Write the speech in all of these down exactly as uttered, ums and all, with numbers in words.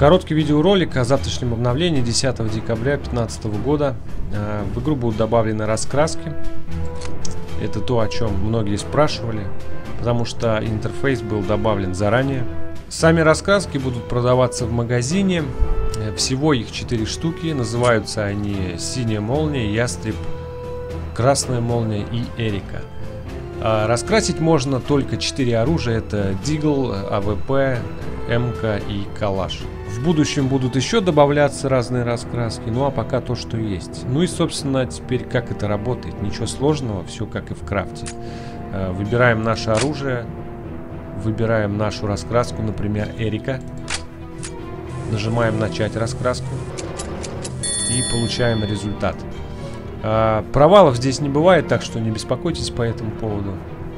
Короткий видеоролик о завтрашнем обновлении десятого декабря две тысячи пятнадцатого года. В игру будут добавлены раскраски. Это то, о чем многие спрашивали, потому что интерфейс был добавлен заранее. Сами раскраски будут продаваться в магазине. Всего их четыре штуки. Называются они «Синяя молния», «Ястреб», «Красная молния» и «Эрика». Раскрасить можно только четыре оружия. Это Дигл, АВП, МК и Калаш. В будущем будут еще добавляться разные раскраски, ну а пока то, что есть. Ну и, собственно, теперь как это работает. Ничего сложного, все как и в крафте. Выбираем наше оружие, выбираем нашу раскраску, например, Эрика. Нажимаем «Начать раскраску» и получаем результат. Провалов здесь не бывает, так что не беспокойтесь по этому поводу.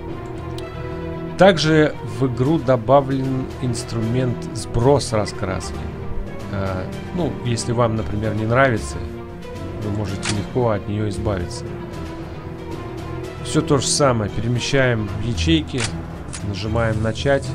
Также в игру добавлен инструмент сброс раскраски. Ну, если вам, например, не нравится, вы можете легко от нее избавиться. Все то же самое. Перемещаем в ячейки, нажимаем «Начать»,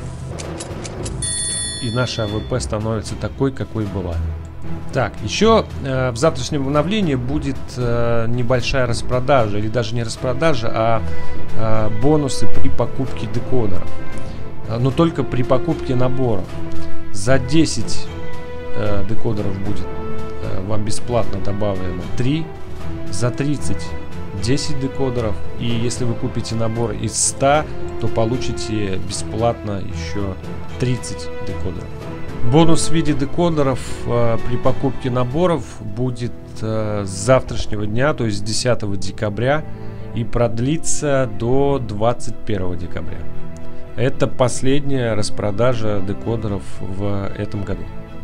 и наша АВП становится такой, какой была. Так, еще э, в завтрашнем обновлении будет э, небольшая распродажа, или даже не распродажа, а э, бонусы при покупке декодеров. Но только при покупке наборов. За десять э, декодеров будет э, вам бесплатно добавлено три, за тридцать десять декодеров, и если вы купите набор из ста, то получите бесплатно еще тридцать декодеров. Бонус в виде декодеров э, при покупке наборов будет э, с завтрашнего дня, то есть с десятого декабря, и продлится до двадцать первого декабря. Это последняя распродажа декодеров в этом году.